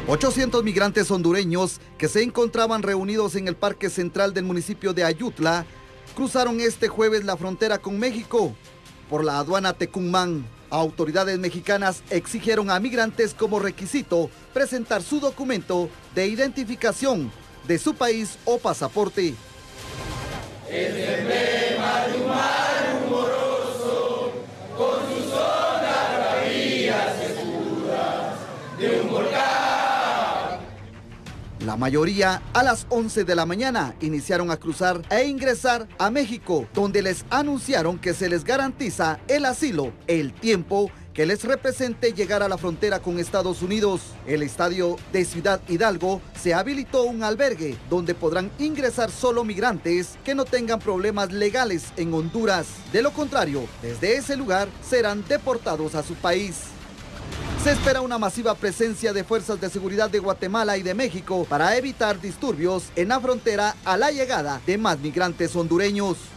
800 migrantes hondureños que se encontraban reunidos en el Parque Central del municipio de Ayutla cruzaron este jueves la frontera con México por la aduana Tecumán. Autoridades mexicanas exigieron a migrantes como requisito presentar su documento de identificación de su país o pasaporte. Es emblema de un mar rumoroso, con sus ondas bravías y oscuras, de un volcán. La mayoría, a las 11 de la mañana, iniciaron a cruzar e ingresar a México, donde les anunciaron que se les garantiza el asilo, el tiempo que les represente llegar a la frontera con Estados Unidos. El estadio de Ciudad Hidalgo se habilitó un albergue donde podrán ingresar solo migrantes que no tengan problemas legales en Honduras. De lo contrario, desde ese lugar serán deportados a su país. Se espera una masiva presencia de fuerzas de seguridad de Guatemala y de México para evitar disturbios en la frontera a la llegada de más migrantes hondureños.